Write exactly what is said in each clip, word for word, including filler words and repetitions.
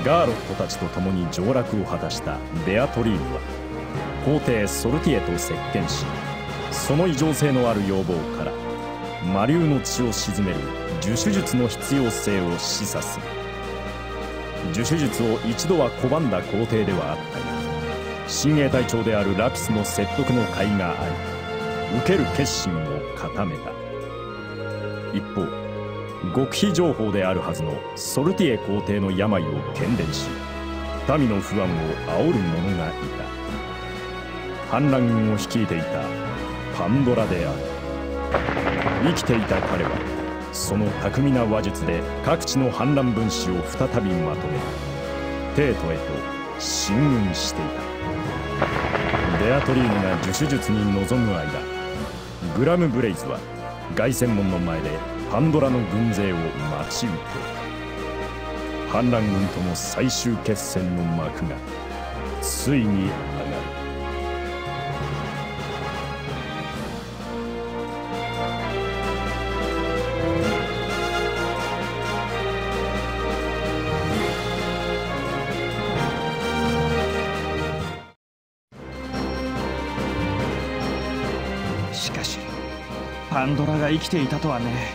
ガーロットたちと共に上洛を果たしたベアトリーヌは皇帝ソルティエと接見し、その異常性のある要望から魔竜の血を鎮める呪手術の必要性を示唆する。呪手術を一度は拒んだ皇帝ではあったが、親衛隊長であるラピスの説得の甲斐があり、受ける決心を固めた。一方、極秘情報であるはずのソルティエ皇帝の病を喧伝し、民の不安を煽る者がいた。反乱軍を率いていたパンドラである。生きていた彼はその巧みな話術で各地の反乱分子を再びまとめ、帝都へと進軍していた。ベアトリーヌが呪手術に臨む間、グラム・ブレイズは凱旋門の前でパンドラの軍勢を待ち受け、反乱軍との最終決戦の幕がついに上がる。 しかしパンドラが生きていたとはね。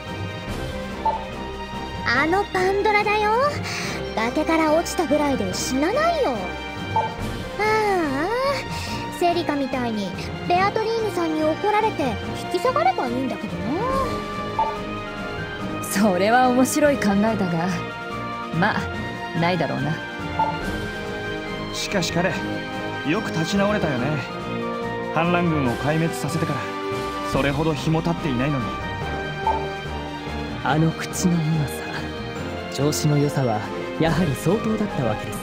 あのパンドラだよ。崖から落ちたぐらいで死なないよ。ああ、セリカみたいにベアトリーヌさんに怒られて引き下がればいいんだけどな。 それは面白い考えだが、まあないだろうな。 しかし彼よく立ち直れたよね。反乱軍を壊滅させてからそれほど日も経っていないのに。 あの口のうまさ、調子の良さはやはり相当だったわけですね。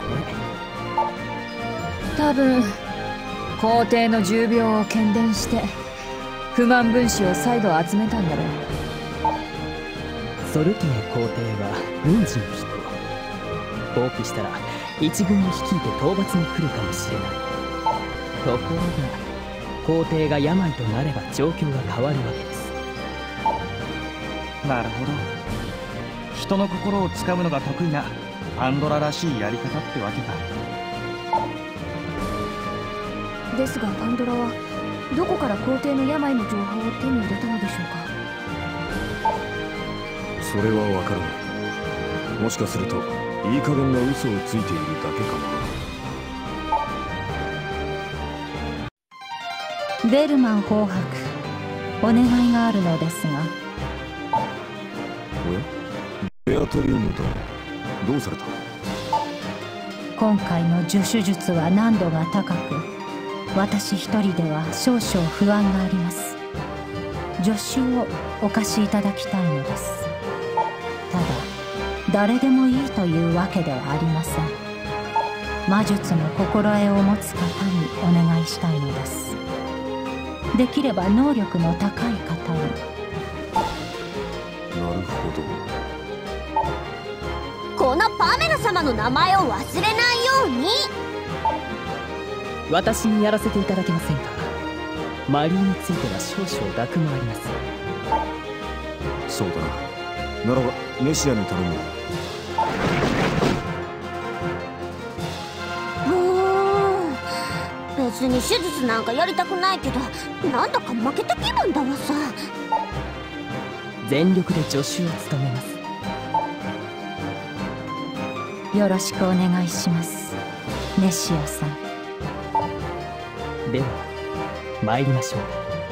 多分皇帝の重病を喧伝して不満分子を再度集めたんだろう。 ソルティエ皇帝は軍事の人。放棄したら一軍を率いて討伐に来るかもしれない。ところが皇帝が病となれば状況が変わるわけです。 なるほど。人の心をつかむのが得意なパンドラらしいやり方ってわけか。 ですがパンドラはどこから皇帝の病の情報を手に入れたのでしょうか。 それはわからない。もしかするといい加減な嘘をついているだけかもな。 ベルマン法伯、お願いがあるのですが。 おや、ベアトリーヌだ。どうされた？ 今回の呪手術は難度が高く、私一人では少々不安があります。助手をお貸しいただきたいのです。ただ誰でもいいというわけではありません。魔術の心得を持つ方にお願いしたいのです。できれば能力の高い方に。 なるほど。 このパメラ様の名前を忘れないように。 私にやらせていただけませんか。マリーについては少々楽もあります。 そうだな。ならばネシアに頼む。 別に手術なんかやりたくないけど、なんだか負けた気分だわさ。 全力で助手を務めます。 よろしくお願いします、ネシアさん。 では参りましょう。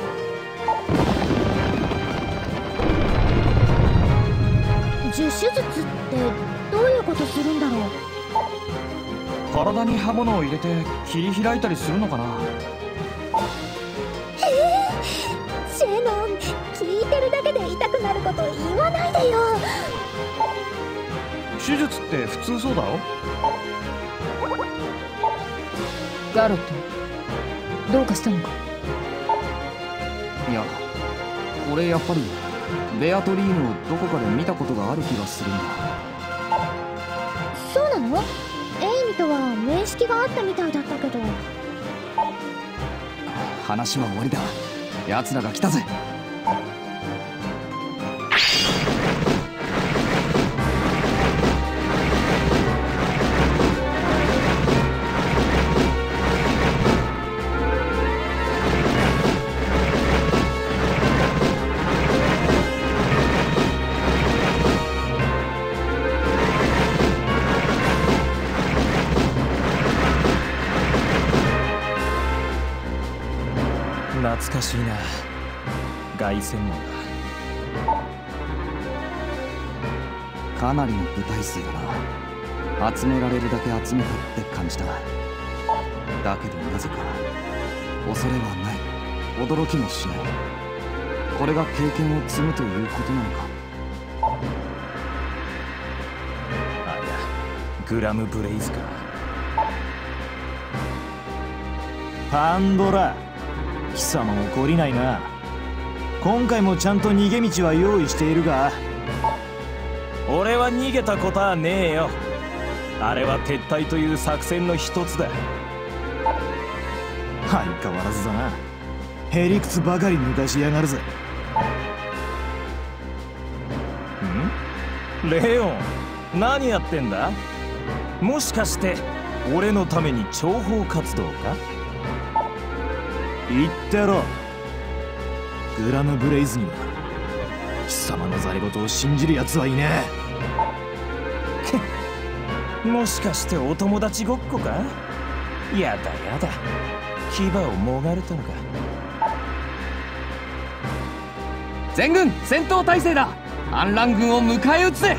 呪手術ってどういうことするんだろう。 体に刃物を入れて切り開いたりするのかな。 へえ、シェノン、聞いてるだけで痛くなること言わないでよ。 手術って普通そうだろ。 ガロット、どうかしたのか。 いや、俺やっぱりベアトリーヌをどこかで見たことがある気がするんだ。 そうなの？エイミとは面識があったみたいだったけど。 話は終わりだ。奴らが来たぜ。 懐かしいな。凱旋門だ。 かなりの部隊数だな。集められるだけ集めたって感じだ。だけどなぜか恐れはない、驚きもしない。これが経験を積むということなのか。 あ、いや、グラムブレイズか。 パンドラ、貴様も懲りないな。今回もちゃんと逃げ道は用意しているが。 俺は逃げたことはねえよ。あれは撤退という作戦の一つだ。 相変わらずだな。へりくつばかり抜かしやがるぜ。 ん？レオン、何やってんだ？もしかして俺のために諜報活動か？ 言ってやろう。グラムブレイズには貴様のざれ言を信じる奴はいねえ。もしかしてお友達ごっこか？やだやだ、牙をもがれたのか。 全軍戦闘態勢だ。反乱軍を迎え撃つぜ。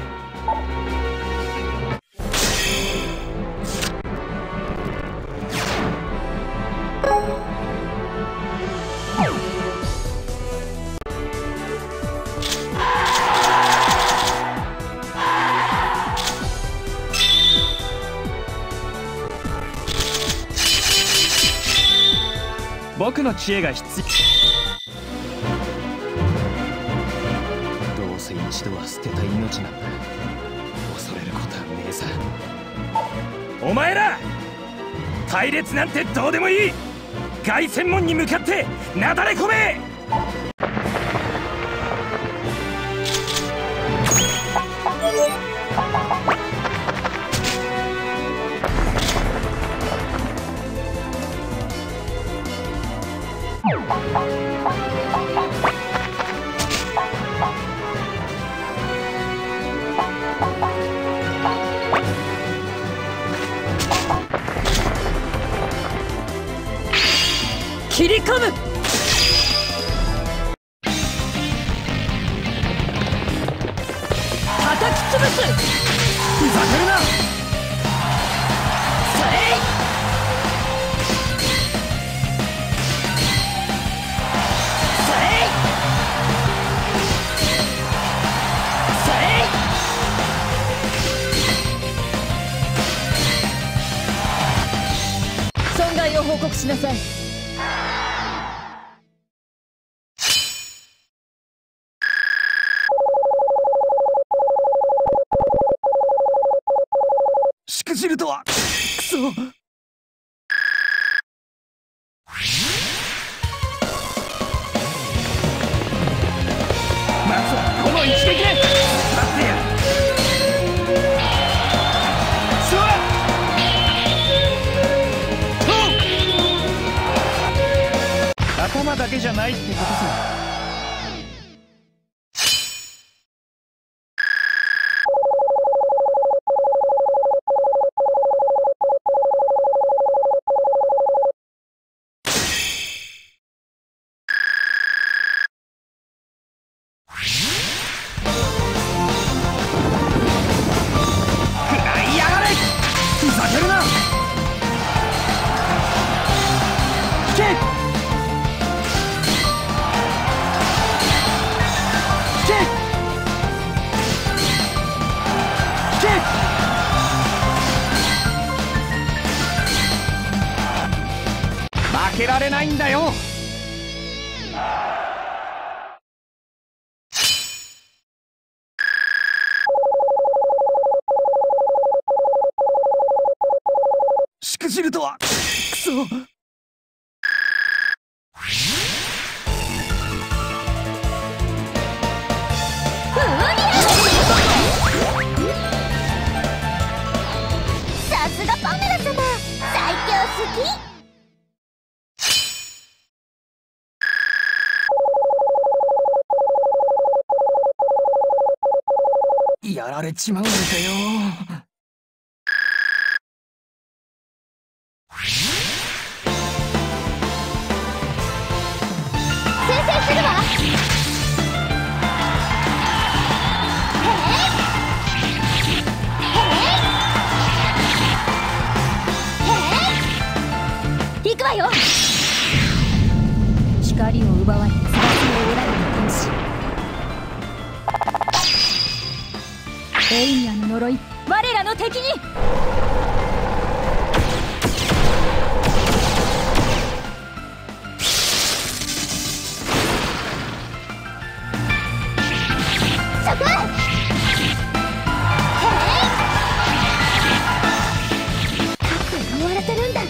僕の知恵が必要。 どうせ一度は捨てた命なんだ。恐れることはねえさ。お前ら隊列なんてどうでもいい。凱旋門に向かってなだれ込め。 切り込む。叩き潰す。 ふざけるな。 それい。それい。それい。損害を報告しなさい。 しくじるとは。くそ。 まずはこの一撃で待ってや。頭だけじゃないってことさ。負けられないんだよ。 しくじるとは。くそ。 さすがパメラ様、最強好き。 やられちまうなんてよ。 奪われ翼を折られた天使、エイミアの呪い我らの敵に。 そこ！言われてるんだ。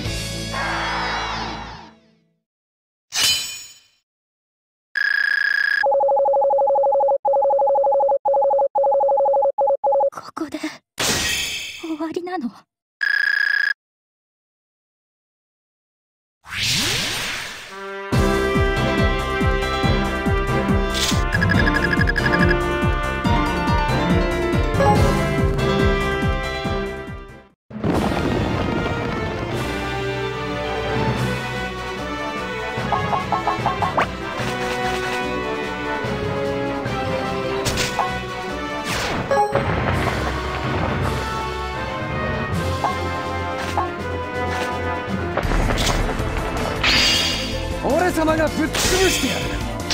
ここで終わりなの？ 俺様がぶっ潰してやる。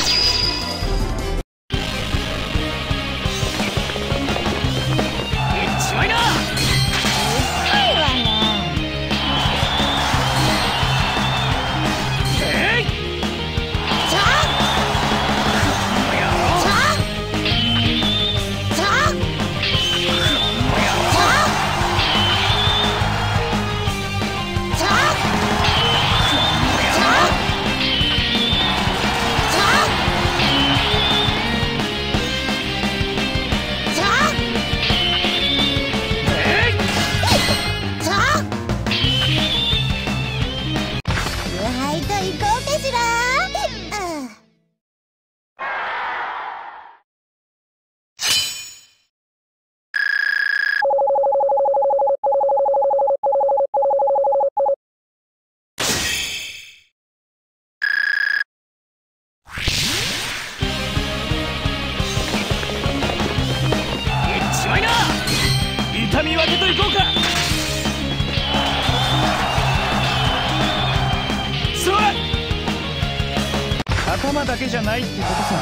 いっちまいな。 いいわね。 えい。 ちゃん。ちゃん。ちゃん。ちゃん。ちゃん。 痛み分けといこうか。それ頭だけじゃないってことさ。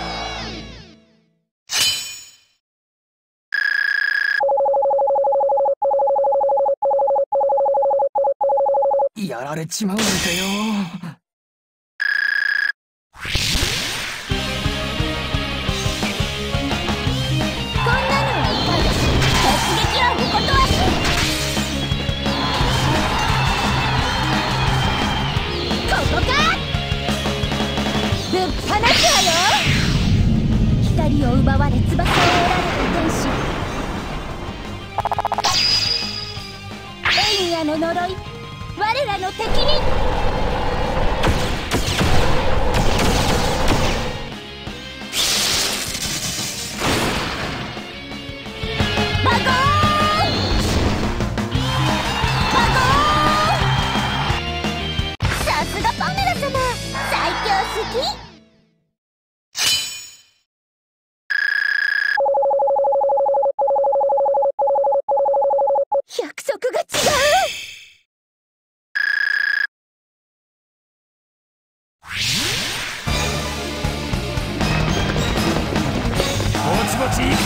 やられちまうなんてよ。 光を奪われ翼を折られた天使、エイミアの呪い我らの敵に。バゴーンバゴーン。さすがパメラ様、最強好き。約束が違う。 ぼちぼち行くぜ。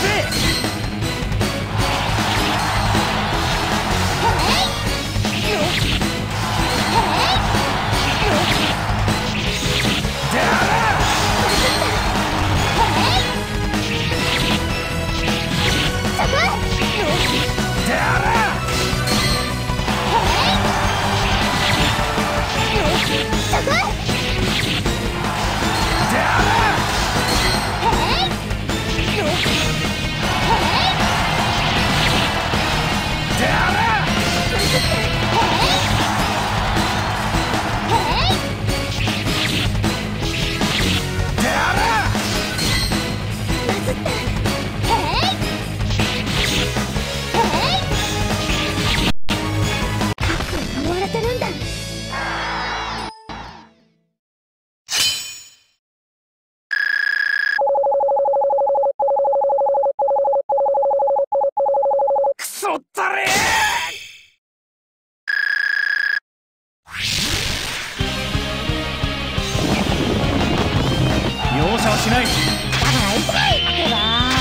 しない。 だから痛いってば。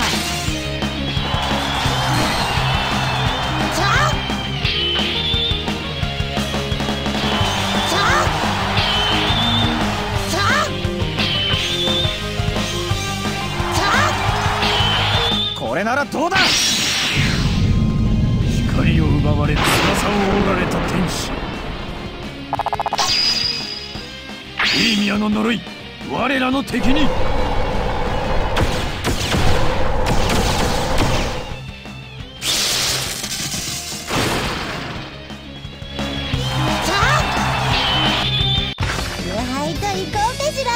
ちゃっちゃっちゃっちゃっ。 これならどうだ。 光を奪われ翼を折られた天使。エイミアの呪い、我らの敵に。 はいと行こうかしら。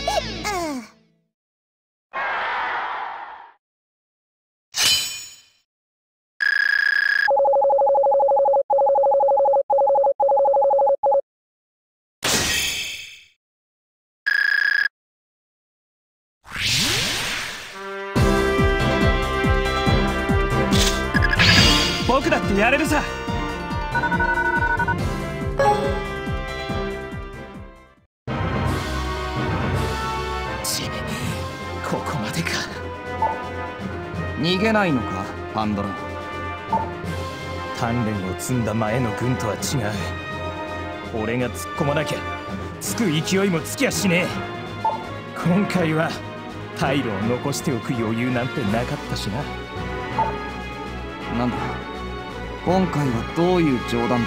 僕だってやれるさ。 ちここまでか。 逃げないのかパンドラ。 鍛錬を積んだ前の軍とは違う。俺が突っ込まなきゃつく勢いもつきゃしねえ。今回は退路を残しておく余裕なんてなかったしな。 なんだ今回はどういう冗談だ。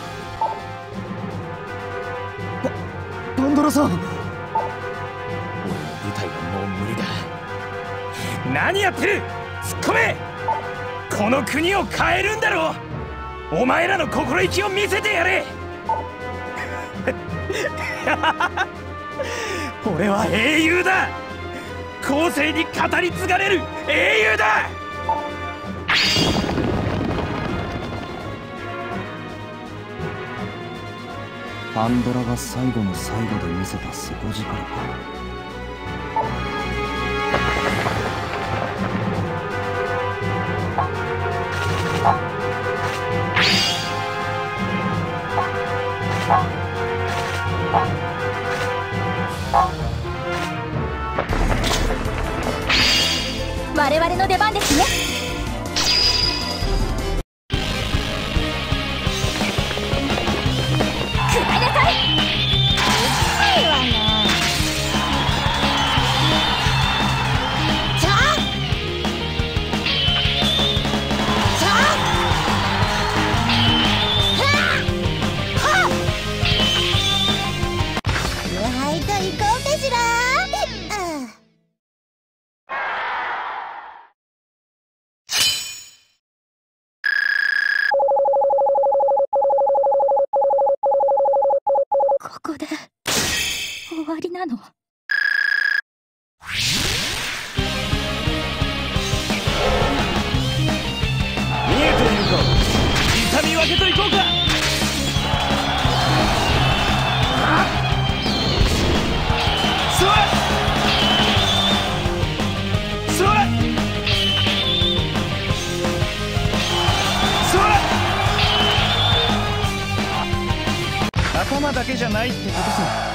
パンドラさん、俺の部隊はもう無理だ。何やってる。突っ込め。この国を変えるんだろう。お前らの心意気を見せてやれ。俺は英雄だ。後世に語り継がれる英雄だ。 パンドラが最後の最後で見せた底力か。 我々の出番ですね。くらいなさい。うっさいわね。ちゃっちゃっはっはっ。はいと行こうかしら。ここで終わりなの？ 見えているか。痛み分けといこうか。そらそらそら。 頭だけじゃないってことさ。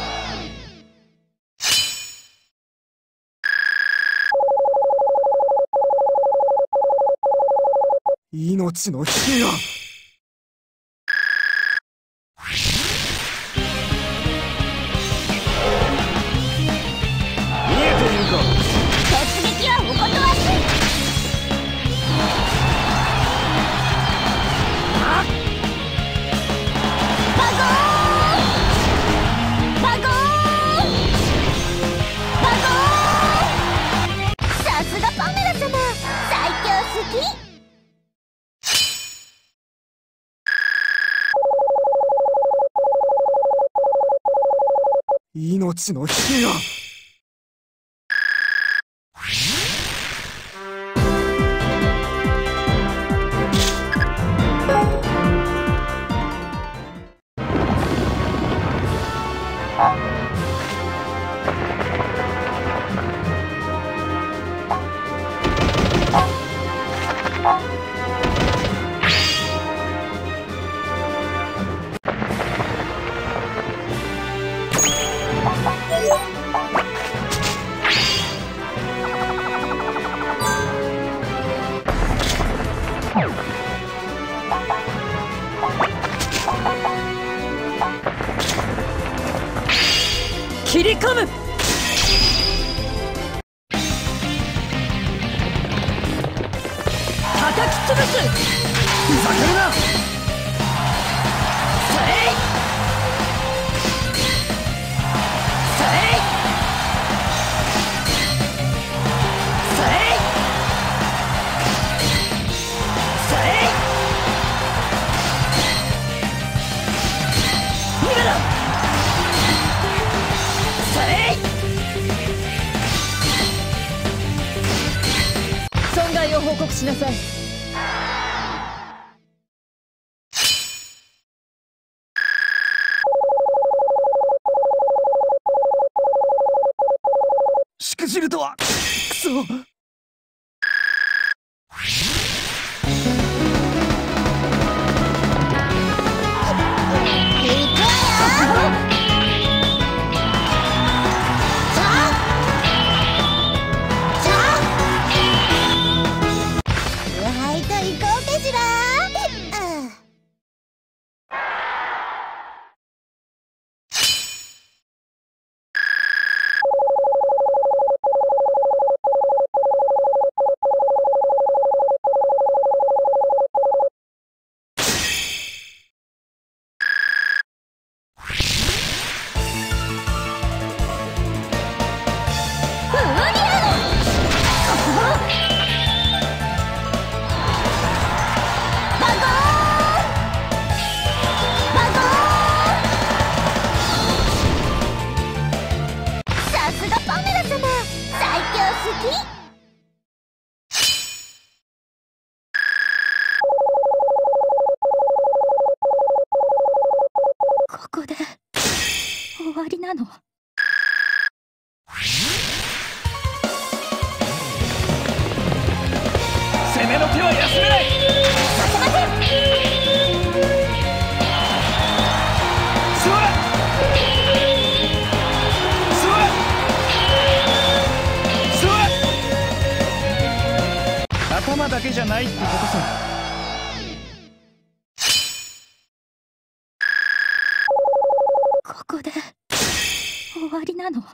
命の火が。 見えているか。 突撃はお断り。バゴーンバゴーンバゴーン。さすがパメラ様、最強好き。 命の火が。 切り込む。叩き潰す。 ふざけるな。 それいそれいそれいそれい今だ。それい損害を報告しなさい。 しくじるとはくそ。 ここで終わりなの？ 攻めの手は休めない。 させません。 座れ座れ座れ。頭だけじゃないってことさ。 ここで終わりなの？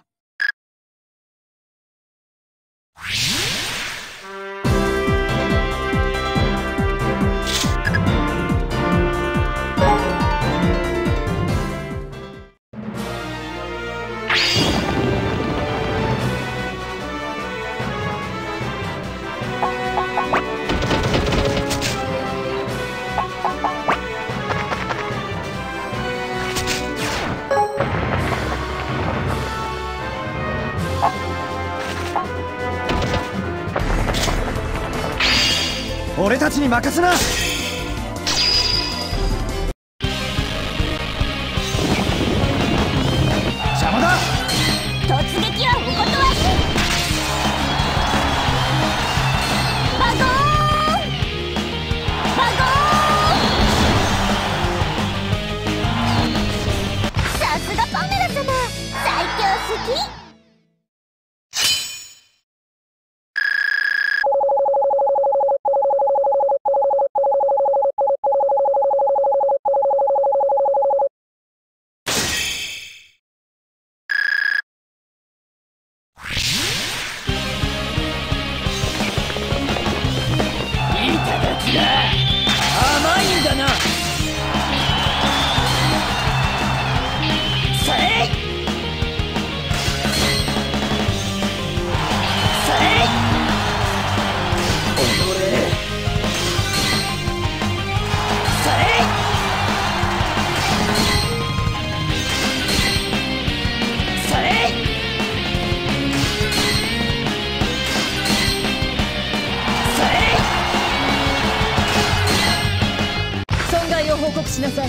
俺たちに任せな。邪魔だ。 突撃はお断り。バゴーンバゴーン。さすがパメラ様、最強好き。 甘いんだな。それいそれい踊れ。それいそれいそれい損害を報告しなさい。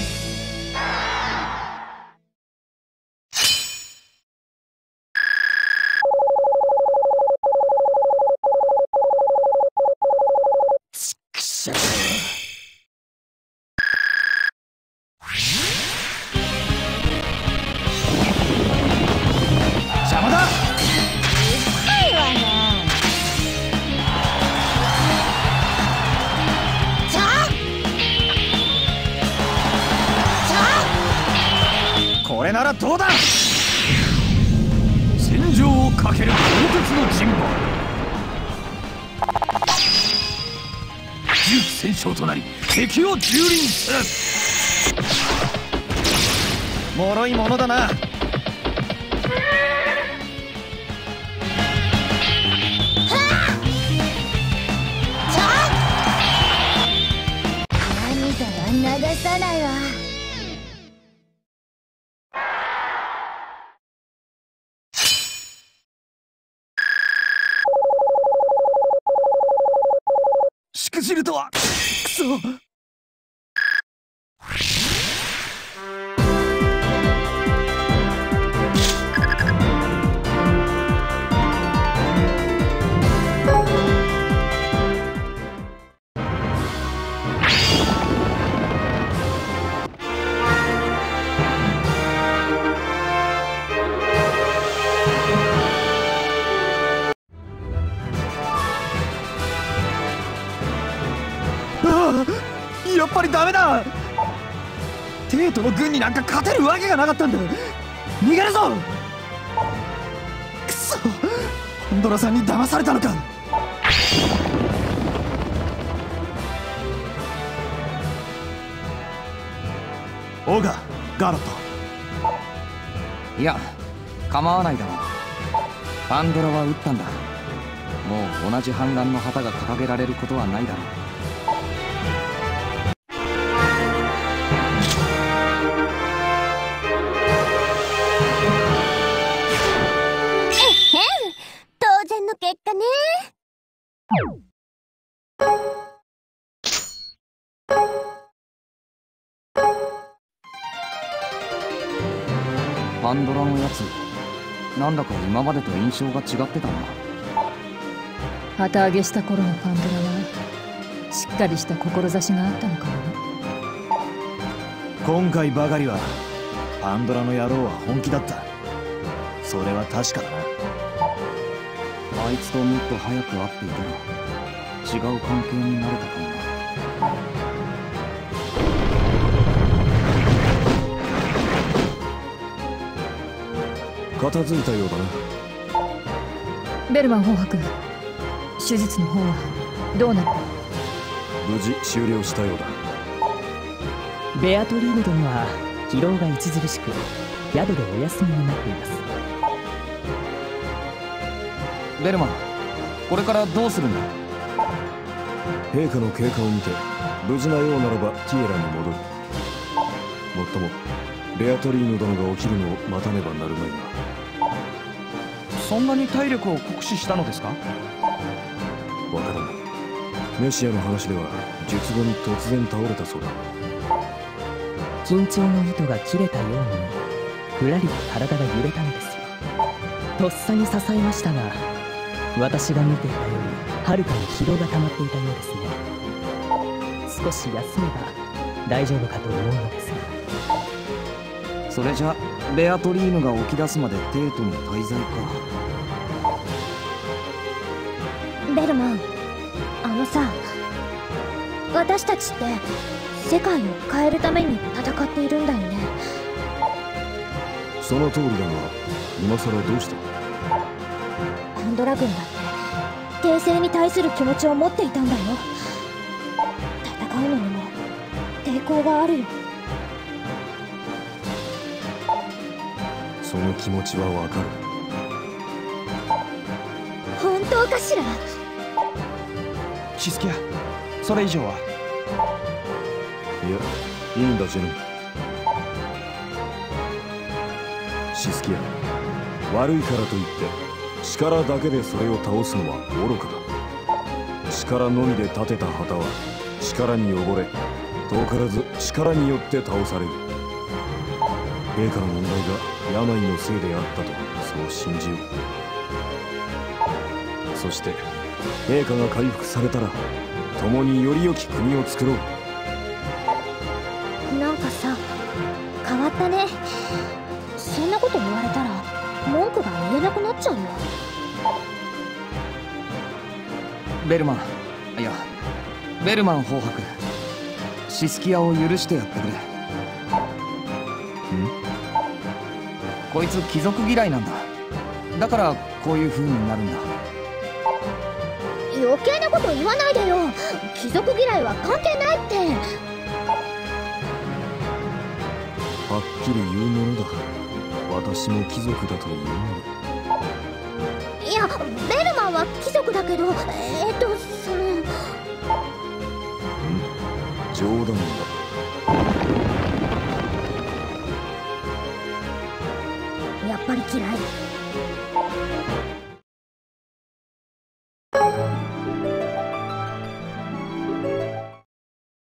ちくしょう。 邪魔だ。 いわね。ちゃこれならどうだ。 ける鋼鉄の陣馬。重機戦勝となり敵を蹂躙する。 脆いものだな。 何から流さないわ。 しくじるとは。くそ。やっぱりダメだ。テートの軍になんか勝てるわけがなかったんだ。逃げるぞ。くそ、ホンドラさんに騙されたのか。オーガ、ガロット。 いや構わないだろう。パンドラは撃ったんだ。もう同じ反乱の旗が掲げられることはないだろう。 当然の結果ね。 パンドラのやつ、なんだか今までと印象が違ってたな。 旗揚げした頃のパンドラはしっかりした志があったのかもね。 今回ばかりはパンドラの野郎は本気だった。それは確かだな。 あいつともっと早く会っていたら違う関係になれたかもな。 片付いたようだな。 ベルマン砲伯、手術の方はどうなった？ 無事終了したようだ。 ベアトリーヌ殿は疲労が著しく宿でお休みになっています。 ベルマン、これからどうするんだ？ 陛下の経過を見て無事なようならばティエラに戻る。もっともベアトリーヌ殿が起きるのを待たねばなるまいが。 そんなに体力を酷使したのですか？ わからない。メシアの話では術後に突然倒れたそうだ。 緊張の糸が切れたようにふらりと体が揺れたのですよ。とっさに支えましたが、私が見ていたよりはるかに疲労が溜まっていたようですね。少し休めば大丈夫かと思うのですが。 それじゃベアトリーヌが起き出すまでテートに滞在か。 ベルマン、あのさ、私たちって世界を変えるために戦っているんだよね。 その通りだが、今さらどうした？ パンドラ軍だって帝政に対する気持ちを持っていたんだよ。戦うのにも抵抗があるよ。 その気持ちはわかる。 本当かしら？ シスキア、それ以上は。 いや、いいんだジェノン。シスキア、悪いからといって力だけでそれを倒すのは愚かだ。力のみで立てた旗は力に溺れ、遠からず力によって倒される。陛下の問題が病のせいであったとそう信じよう。そして陛下が回復されたら共により良き国を作ろう。 なんかさ、変わったね。そんなこと言われたら文句が言えなくなっちゃうよ。 ベルマン、いやベルマン砲伯、シスキアを許してやってくれ。ん？こいつ貴族嫌いなんだ。 だからこういう風になるんだ。 余計なこと言わないでよ。貴族嫌いは関係ないって。 はっきり言うものだ。私も貴族だというのに。いや、ベルマンは貴族だけど、えっとそのん冗談だ。 やっぱり嫌い。